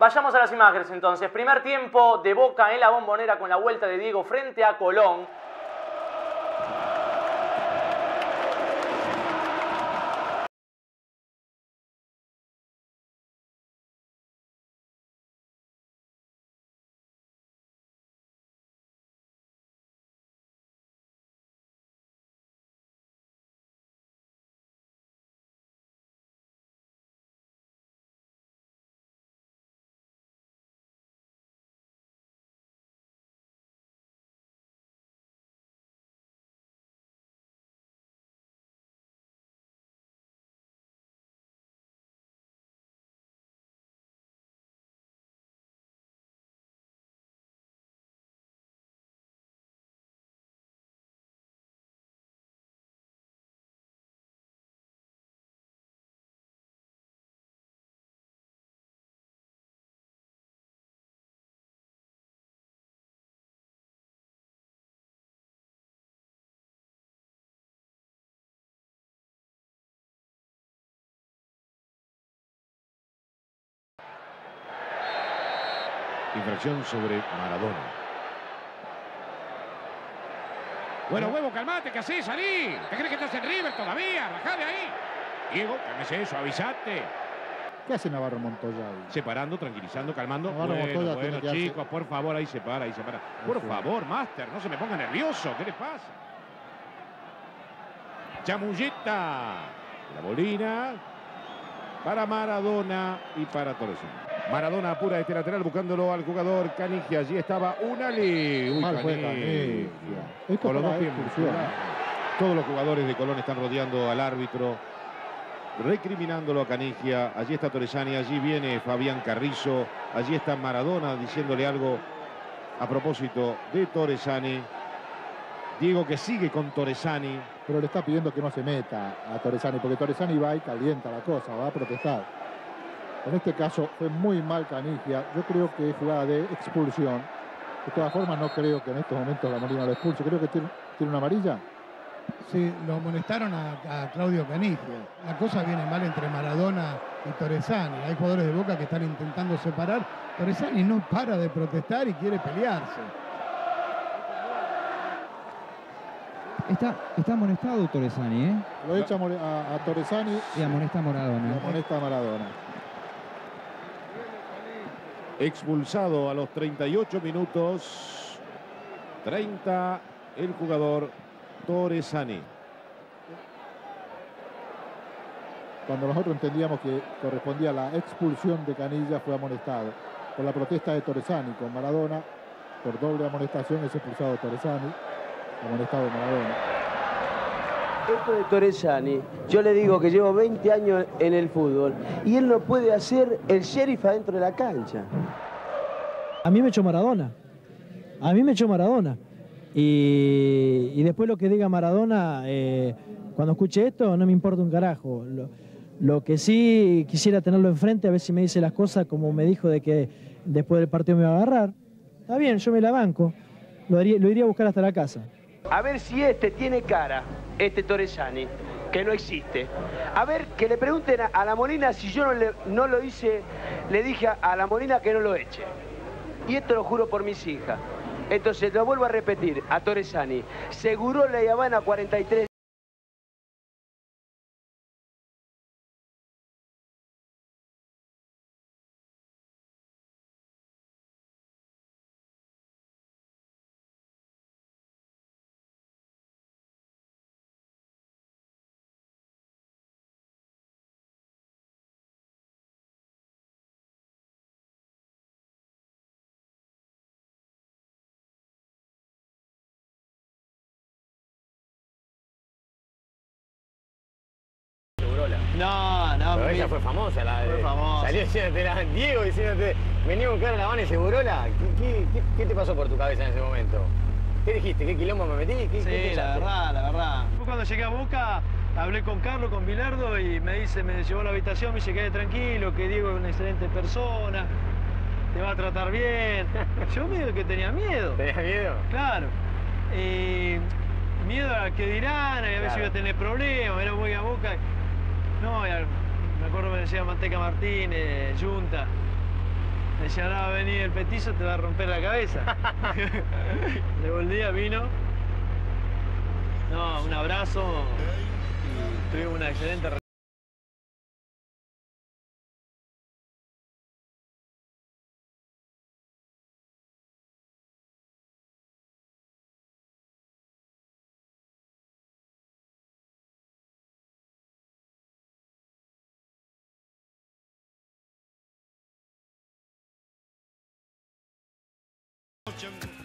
Vayamos a las imágenes entonces. Primer tiempo de Boca en la Bombonera con la vuelta de Diego frente a Colón. Infracción sobre Maradona. Bueno, Huevo, calmate, ¿qué haces? Salí. ¿Te crees que estás en River todavía? Bajá de ahí. Diego, cálmese, suavizate. ¿Qué hace Navarro Montoya ahí? Separando, tranquilizando, calmando. Navarro Montoya Bueno, tiene que chicos, hacer... por favor, ahí se para, ahí se para. Por favor, Master, no se me ponga nervioso. ¿Qué le pasa? Chamulleta. La bolina. Para Maradona y para Torresani. Maradona apura este lateral buscándolo al jugador Canigia. Allí estaba Unali. Uy, Mal fue Canigia. Esto Con los dos pies. expulsión. Todos los jugadores de Colón están rodeando al árbitro, recriminándolo a Canigia. Allí está Torresani, allí viene Fabián Carrizo. Allí está Maradona diciéndole algo a propósito de Torresani. Diego que sigue con Torresani. Pero le está pidiendo que no se meta a Torresani, porque Torresani va y calienta la cosa, va a protestar. En este caso fue muy mal Canigia. Yo creo que es jugada de expulsión. De todas formas, no creo que en estos momentos la Molina lo expulse. Creo que tiene una amarilla. Sí, lo amonestaron a Claudio Canigia. La cosa viene mal entre Maradona y Torresani. Hay jugadores de Boca que están intentando separar. Torresani no para de protestar y quiere pelearse. Está amonestado Torresani, ¿eh? Lo echa a Torresani y amonesta a Maradona. Y amonesta a Maradona. Expulsado a los 38 minutos. 30 el jugador Torresani. Cuando nosotros entendíamos que correspondía a la expulsión de Canilla, fue amonestado. Por la protesta de Torresani con Maradona, por doble amonestación es expulsado Torresani, amonestado Maradona. Esto de Torresani, yo le digo que llevo 20 años en el fútbol y él no puede hacer el sheriff adentro de la cancha. A mí me echó Maradona. A mí me echó Maradona. Y después lo que diga Maradona, cuando escuche esto, no me importa un carajo. Lo que sí quisiera tenerlo enfrente, a ver si me dice las cosas como me dijo de que después del partido me va a agarrar. Está bien, yo me la banco. Lo iría a buscar hasta la casa. A ver si este tiene cara, este Torresani, que no existe. A ver, que le pregunten a la Molina si yo no lo hice, le dije a la Molina que no lo eche. Y esto lo juro por mis hijas. Entonces, lo vuelvo a repetir, a Torresani. Seguro la Habana 43. No, pero ella fue famosa, fue famosa. Salió diciéndote, Diego diciéndote, venía a buscar a La Habana y Segurola. ¿Qué te pasó por tu cabeza en ese momento? ¿Qué dijiste? ¿Qué quilombo me metí? ¿Qué la verdad. Cuando llegué a Boca, hablé con Carlos, con Bilardo, y me llevó a la habitación, me dice, quede tranquilo, que Diego es una excelente persona, te va a tratar bien. Yo medio que tenía miedo. ¿Tenías miedo? Claro. Miedo a que dirán, a ver si iba a tener problemas, era muy a Boca. No, me acuerdo que me decía Manteca Martínez, Junta. Me decía, ahora va a venir el petizo, te va a romper la cabeza. Llegó el día, vino. No, un abrazo. Y tuvimos una excelente relación. Mucho